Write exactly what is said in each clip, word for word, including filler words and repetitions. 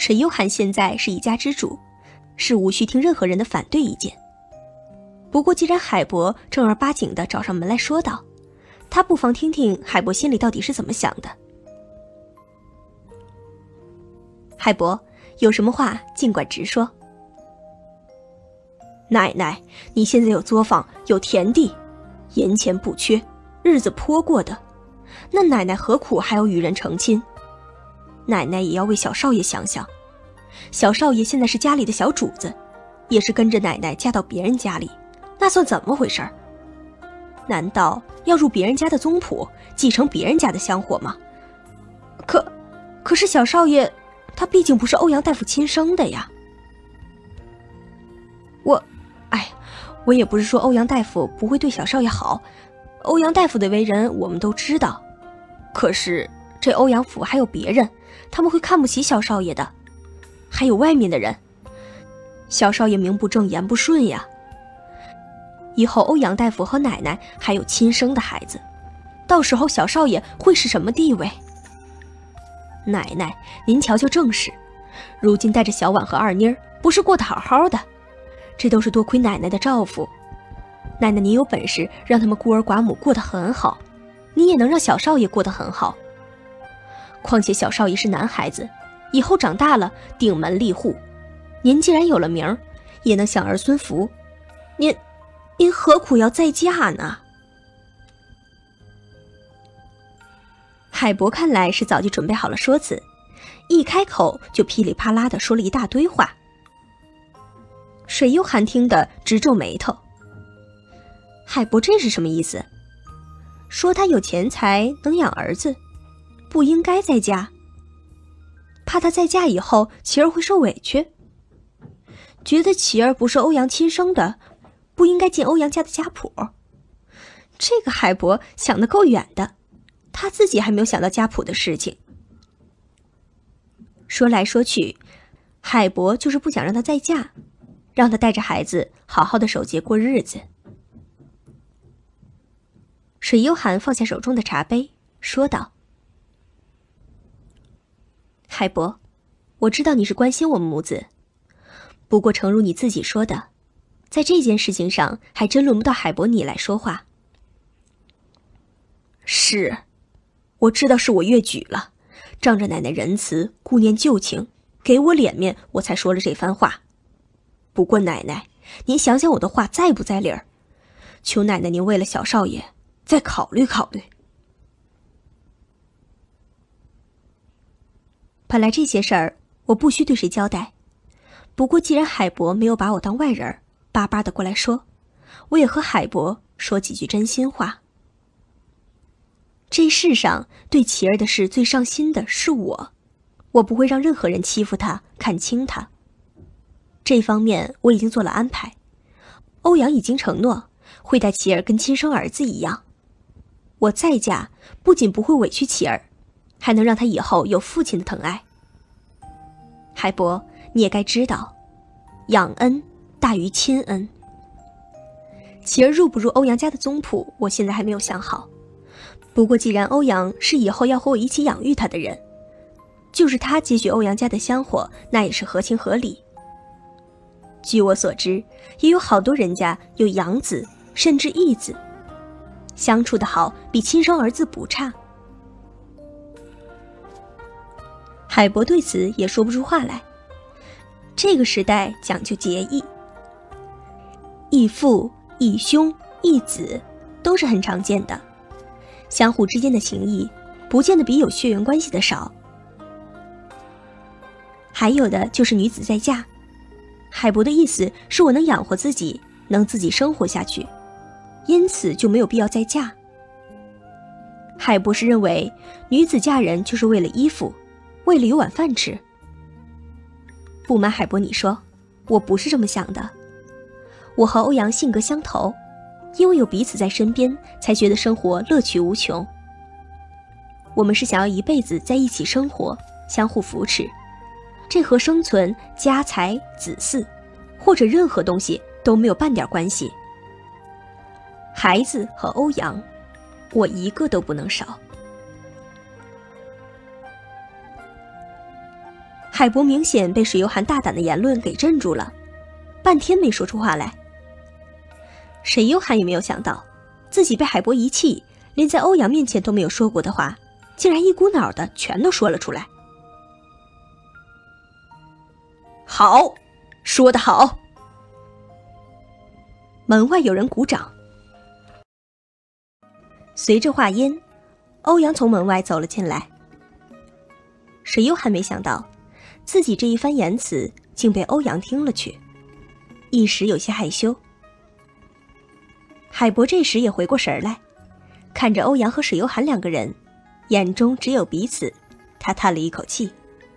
沈悠涵现在是一家之主，是无需听任何人的反对意见。不过既然海博正儿八经地找上门来说道，他不妨听听海博心里到底是怎么想的。海博，有什么话尽管直说。 奶奶，你现在有作坊，有田地，银钱不缺，日子颇过的，那奶奶何苦还要与人成亲？奶奶也要为小少爷想想，小少爷现在是家里的小主子，也是跟着奶奶嫁到别人家里，那算怎么回事？难道要入别人家的宗谱，继承别人家的香火吗？可可是小少爷他毕竟不是欧阳大夫亲生的呀。我哎，我也不是说欧阳大夫不会对小少爷好，欧阳大夫的为人我们都知道，可是这欧阳府还有别人，他们会看不起小少爷的，还有外面的人，小少爷名不正言不顺呀。以后欧阳大夫和奶奶还有亲生的孩子，到时候小少爷会是什么地位？奶奶，您瞧瞧正是，如今带着小婉和二妮儿，不是过得好好的，这都是多亏奶奶的照拂。奶奶您有本事让他们孤儿寡母过得很好，你也能让小少爷过得很好。况且小少爷是男孩子，以后长大了顶门立户，您既然有了名儿，也能享儿孙福，您您何苦要再嫁呢？ 海博看来是早就准备好了说辞，一开口就噼里啪啦地说了一大堆话。水幽寒听得直皱眉头，海博这是什么意思？说他有钱财能养儿子，不应该再嫁，怕他再嫁以后琪儿会受委屈，觉得琪儿不是欧阳亲生的，不应该进欧阳家的家谱。这个海博想得够远的，他自己还没有想到家谱的事情。说来说去，海博就是不想让她再嫁，让她带着孩子好好的守节过日子。水幽寒放下手中的茶杯，说道：海博，我知道你是关心我们母子，不过诚如你自己说的，在这件事情上还真轮不到海博你来说话。 是，我知道是我越矩了，仗着奶奶仁慈，顾念旧情，给我脸面，我才说了这番话。不过奶奶，您想想我的话在不在理儿？求奶奶您为了小少爷再考虑考虑。 本来这些事儿我不需对谁交代，不过既然海博没有把我当外人，巴巴的过来说，我也和海博说几句真心话。这世上对琪儿的事最上心的是我，我不会让任何人欺负她、看轻她。这方面我已经做了安排，欧阳已经承诺会待琪儿跟亲生儿子一样。我再嫁，不仅不会委屈琪儿，还能让她以后有父亲的疼爱。海博，你也该知道，养恩大于亲恩。琪儿入不入欧阳家的宗谱，我现在还没有想好。不过既然欧阳是以后要和我一起养育他的人，就是他接续欧阳家的香火，那也是合情合理。据我所知，也有好多人家有养子甚至义子，相处的好比亲生儿子不差。海博对此也说不出话来。这个时代讲究节义，义父、义兄、义子都是很常见的，相互之间的情谊不见得比有血缘关系的少。还有的就是女子再嫁，海博的意思是我能养活自己，能自己生活下去，因此就没有必要再嫁。海博士认为女子嫁人就是为了依附，为了有碗饭吃。不瞒海博你说，我不是这么想的。我和欧阳性格相投，因为有彼此在身边，才觉得生活乐趣无穷。我们是想要一辈子在一起生活，相互扶持，这和生存、家财、子嗣或者任何东西都没有半点关系。孩子和欧阳，我一个都不能少。 海博明显被水幽寒大胆的言论给镇住了，半天没说出话来。水幽寒也没有想到，自己被海博遗弃，连在欧阳面前都没有说过的话，竟然一股脑的全都说了出来。好，说得好。门外有人鼓掌。随着话音，欧阳从门外走了进来。水幽寒没想到，自己这一番言辞竟被欧阳听了去，一时有些害羞。海博这时也回过神来，看着欧阳和水幽寒两个人，眼中只有彼此，他叹了一口气。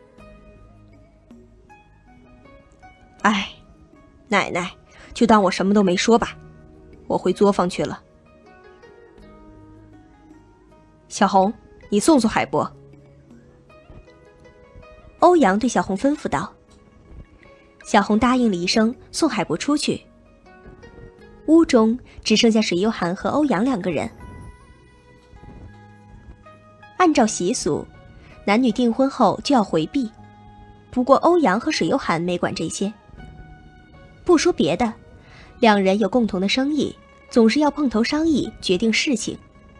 哎，奶奶，就当我什么都没说吧，我回作坊去了。小红，你送送海博。欧阳对小红吩咐道。小红答应了一声，送海博出去。屋中只剩下水幽寒和欧阳两个人。按照习俗，男女订婚后就要回避，不过欧阳和水幽寒没管这些。不说别的，两人有共同的生意，总是要碰头商议决定事情。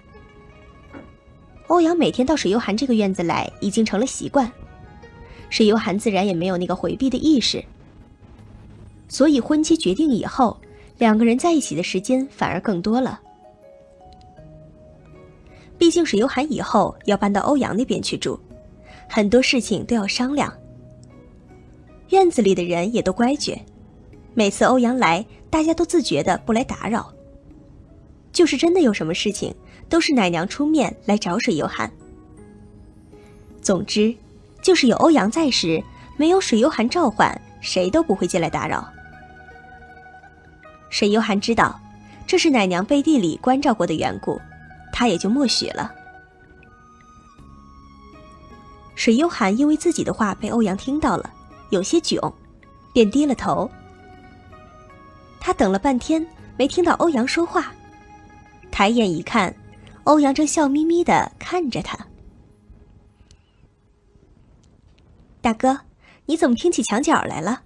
欧阳每天到水幽寒这个院子来已经成了习惯，水幽寒自然也没有那个回避的意识，所以婚期决定以后，两个人在一起的时间反而更多了。毕竟水幽寒以后要搬到欧阳那边去住，很多事情都要商量。院子里的人也都乖觉，每次欧阳来，大家都自觉的不来打扰。就是真的有什么事情，都是奶娘出面来找水幽寒。总之，就是有欧阳在时，没有水幽寒召唤，谁都不会进来打扰。水幽寒知道这是奶娘背地里关照过的缘故，他也就默许了。水幽寒因为自己的话被欧阳听到了，有些囧，便低了头。他等了半天没听到欧阳说话，抬眼一看，欧阳正笑眯眯地看着他。大哥，你怎么听起墙角来了？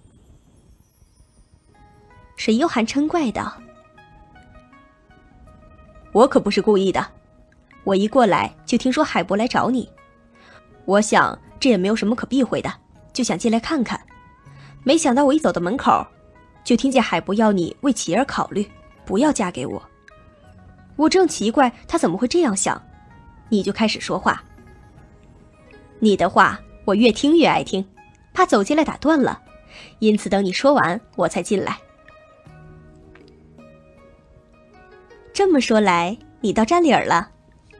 水幽寒嗔怪道。我可不是故意的，我一过来就听说海博来找你，我想这也没有什么可避讳的，就想进来看看。没想到我一走到门口，就听见海博要你为琪儿考虑，不要嫁给我。我正奇怪他怎么会这样想，你就开始说话。你的话我越听越爱听，怕走进来打断了，因此等你说完我才进来。这么说来，你倒占理儿了。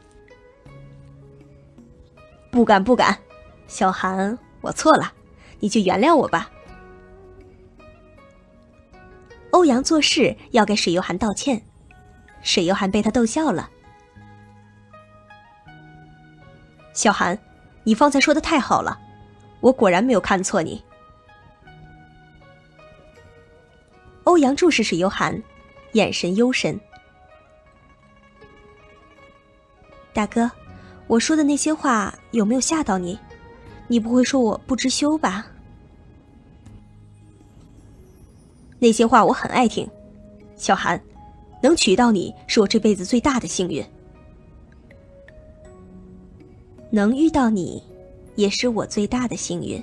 不敢不敢，小寒，我错了，你就原谅我吧。欧阳做事要给水幽寒道歉，水幽寒被他逗笑了。小寒，你方才说的太好了，我果然没有看错你。欧阳注视水幽寒，眼神幽深。大哥，我说的那些话有没有吓到你？你不会说我不知羞吧？那些话我很爱听，小寒，能娶到你是我这辈子最大的幸运。能遇到你，也是我最大的幸运。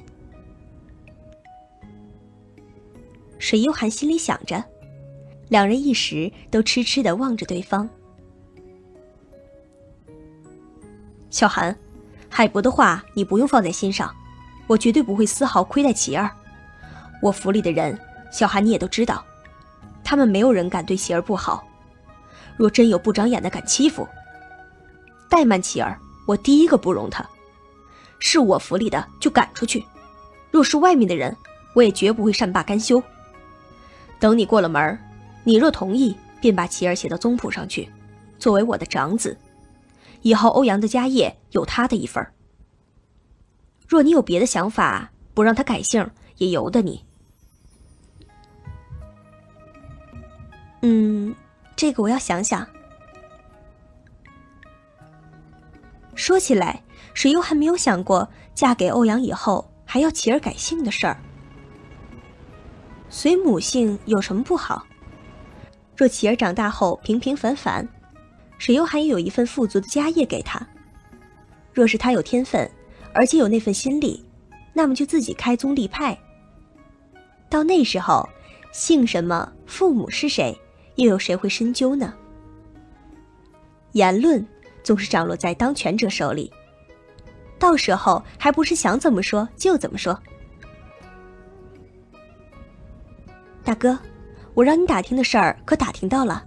水幽寒心里想着，两人一时都痴痴地望着对方。小寒，海博的话你不用放在心上，我绝对不会丝毫亏待琪儿。我府里的人，小寒你也都知道，他们没有人敢对琪儿不好。若真有不长眼的敢欺负、怠慢琪儿，我第一个不容他。是我府里的就赶出去，若是外面的人，我也绝不会善罢甘休。等你过了门，你若同意，便把琪儿写到宗谱上去，作为我的长子。以后欧阳的家业有他的一份。若你有别的想法，不让他改姓，也由得你。嗯，这个我要想想。说起来，水幽还没有想过嫁给欧阳以后还要齐儿改姓的事儿。随母姓有什么不好？若齐儿长大后平平凡凡，沈悠涵也有一份富足的家业给他。若是他有天分，而且有那份心力，那么就自己开宗立派。到那时候，姓什么，父母是谁，又有谁会深究呢？言论总是掌握在当权者手里，到时候还不是想怎么说就怎么说。大哥，我让你打听的事儿可打听到了？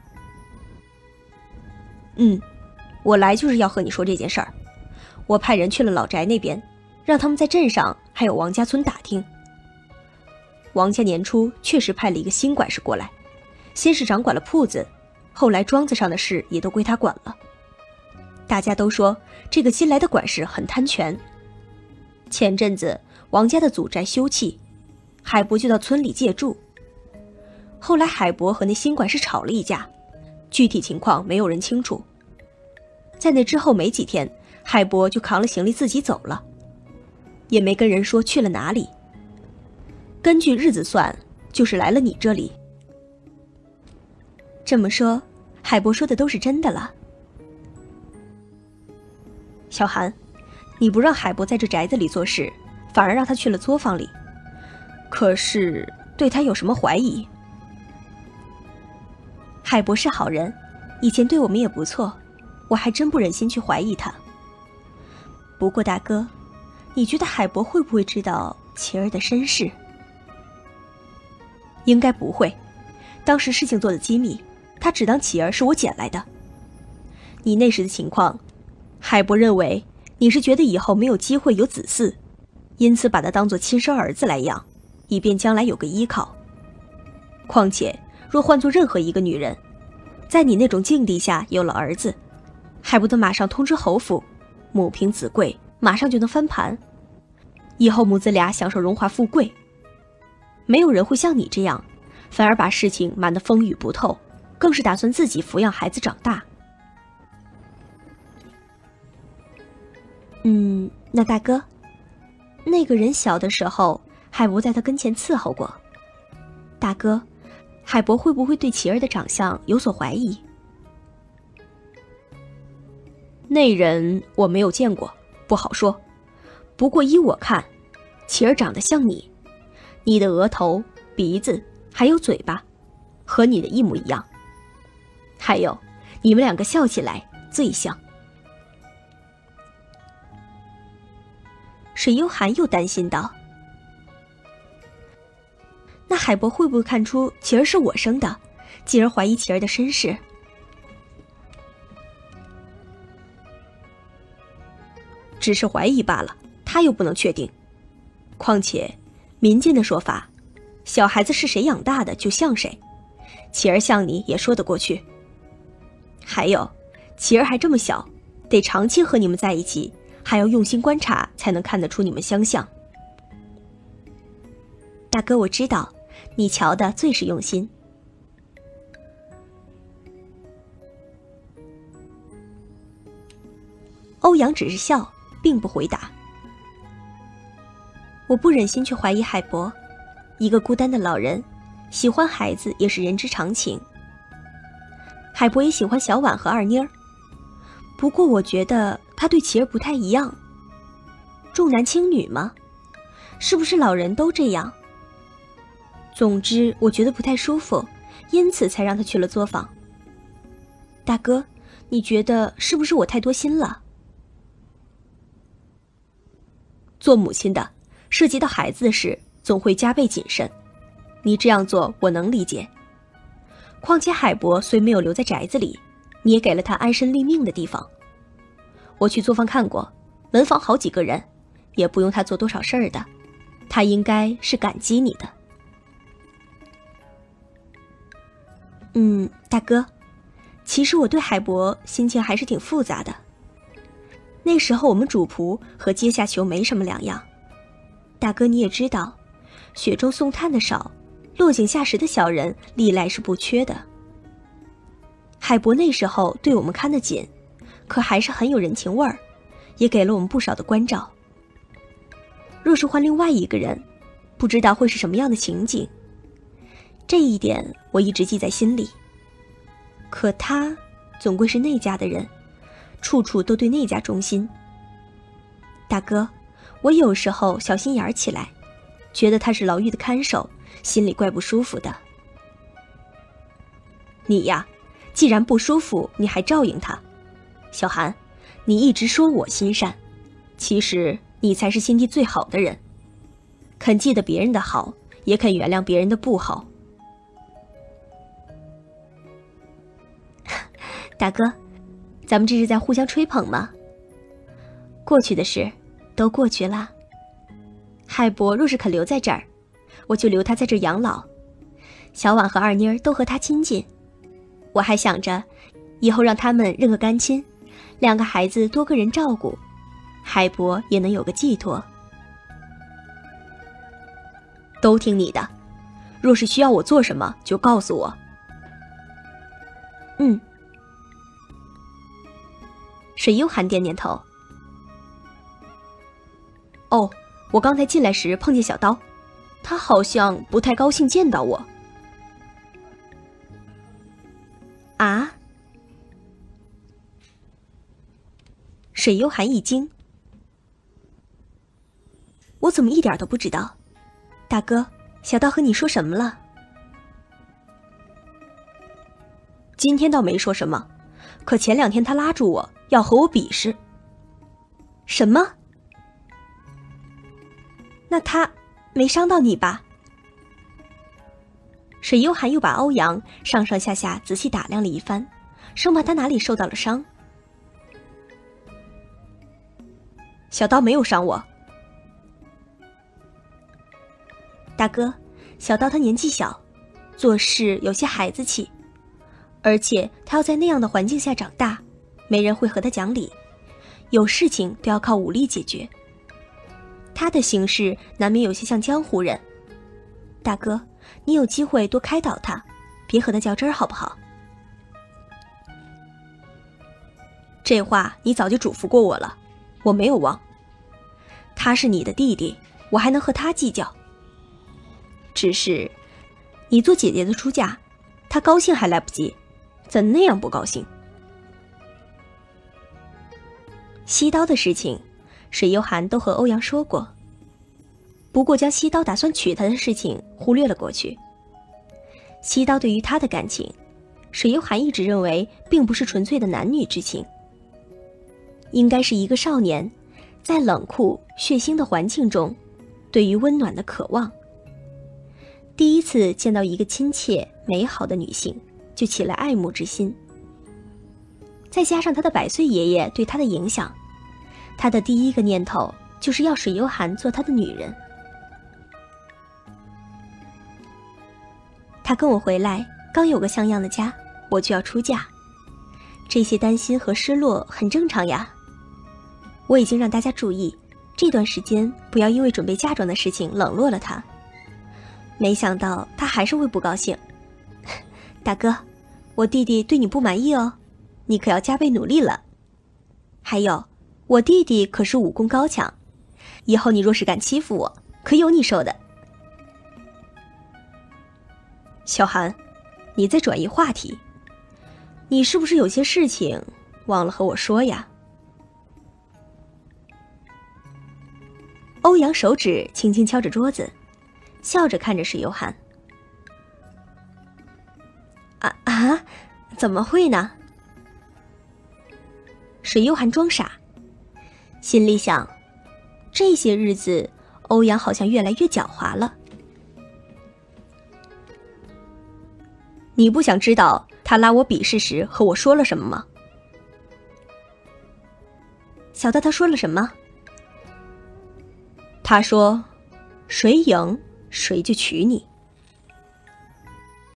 嗯，我来就是要和你说这件事儿。我派人去了老宅那边，让他们在镇上还有王家村打听。王家年初确实派了一个新管事过来，先是掌管了铺子，后来庄子上的事也都归他管了。大家都说这个新来的管事很贪权。前阵子王家的祖宅休葺，海伯就到村里借住。后来海伯和那新管事吵了一架，具体情况没有人清楚。在那之后没几天，海伯就扛了行李自己走了，也没跟人说去了哪里。根据日子算，就是来了你这里。这么说，海伯说的都是真的了。小韩，你不让海伯在这宅子里做事，反而让他去了作坊里，可是对他有什么怀疑？海伯是好人，以前对我们也不错，我还真不忍心去怀疑他。不过大哥，你觉得海伯会不会知道琪儿的身世？应该不会，当时事情做的机密，他只当琪儿是我捡来的。你那时的情况，海伯认为你是觉得以后没有机会有子嗣，因此把他当作亲生儿子来养，以便将来有个依靠。况且若换做任何一个女人，在你那种境地下有了儿子，还不得马上通知侯府，母凭子贵，马上就能翻盘，以后母子俩享受荣华富贵。没有人会像你这样，反而把事情瞒得风雨不透，更是打算自己抚养孩子长大。嗯，那大哥，那个人小的时候，海伯在他跟前伺候过。大哥，海伯会不会对琪儿的长相有所怀疑？那人我没有见过，不好说。不过依我看，琪儿长得像你，你的额头、鼻子还有嘴巴，和你的一模一样。还有，你们两个笑起来最像。沈悠涵又担心道：“那海伯会不会看出琪儿是我生的，进而怀疑琪儿的身世？”只是怀疑罢了，他又不能确定。况且，民间的说法，小孩子是谁养大的就像谁，琪儿像你也说得过去。还有，琪儿还这么小，得长期和你们在一起，还要用心观察，才能看得出你们相像。大哥，我知道，你瞧的最是用心。欧阳只是笑，并不回答。我不忍心去怀疑海伯，一个孤单的老人，喜欢孩子也是人之常情。海伯也喜欢小婉和二妮儿，不过我觉得他对琪儿不太一样。重男轻女吗？是不是老人都这样？总之我觉得不太舒服，因此才让他去了作坊。大哥，你觉得是不是我太多心了？做母亲的，涉及到孩子的事，总会加倍谨慎。你这样做，我能理解。况且海伯虽没有留在宅子里，你也给了他安身立命的地方。我去作坊看过，门房好几个人，也不用他做多少事儿的，他应该是感激你的。嗯，大哥，其实我对海伯心情还是挺复杂的。那时候我们主仆和阶下囚没什么两样。大哥你也知道，雪中送炭的少，落井下石的小人历来是不缺的。海伯那时候对我们看得紧，可还是很有人情味儿，也给了我们不少的关照。 若是换另外一个人，不知道会是什么样的情景。这一点我一直记在心里。可他总归是那家的人，处处都对那家忠心。大哥，我有时候小心眼儿起来，觉得他是牢狱的看守，心里怪不舒服的。你呀，既然不舒服，你还照应他。小韩，你一直说我心善，其实你才是心地最好的人，肯记得别人的好，也肯原谅别人的不好。大哥，咱们这是在互相吹捧吗？过去的事都过去了。海伯若是肯留在这儿，我就留他在这儿养老。小婉和二妮儿都和他亲近，我还想着以后让他们认个干亲，两个孩子多个人照顾，海伯也能有个寄托。都听你的，若是需要我做什么就告诉我。嗯。水幽寒点点头。哦，我刚才进来时碰见小刀，他好像不太高兴见到我。啊？水幽寒一惊，我怎么一点都不知道？大哥，小刀和你说什么了？今天倒没说什么，可前两天他拉住我，要和我比试。什么？那他没伤到你吧？水幽寒又把欧阳上上下下仔细打量了一番，生怕他哪里受到了伤。小刀没有伤我。大哥，小刀他年纪小，做事有些孩子气，而且他要在那样的环境下长大，没人会和他讲理，有事情都要靠武力解决。他的行事难免有些像江湖人。大哥，你有机会多开导他，别和他较真儿好不好？这话你早就嘱咐过我了，我没有忘。他是你的弟弟，我还能和他计较？只是你做姐姐的出嫁，他高兴还来不及，怎那样不高兴？西刀的事情，水幽寒都和欧阳说过，不过将西刀打算娶她的事情忽略了过去。西刀对于他的感情，水幽寒一直认为并不是纯粹的男女之情，应该是一个少年在冷酷血腥的环境中对于温暖的渴望。第一次见到一个亲切美好的女性，就起了爱慕之心。再加上他的百岁爷爷对他的影响，他的第一个念头就是要水幽寒做他的女人。他跟我回来，刚有个像样的家，我就要出嫁，这些担心和失落很正常呀。我已经让大家注意，这段时间不要因为准备嫁妆的事情冷落了他。没想到他还是会不高兴。大哥，我弟弟对你不满意哦，你可要加倍努力了。还有，我弟弟可是武功高强，以后你若是敢欺负我，可有你受的。小韩，你在转移话题，你是不是有些事情忘了和我说呀？欧阳手指轻轻敲着桌子，笑着看着水幽寒。啊啊，怎么会呢？水幽寒装傻，心里想，这些日子欧阳好像越来越狡猾了。你不想知道他拉我比试时和我说了什么吗？小刀他说了什么？他说，谁赢谁就娶你。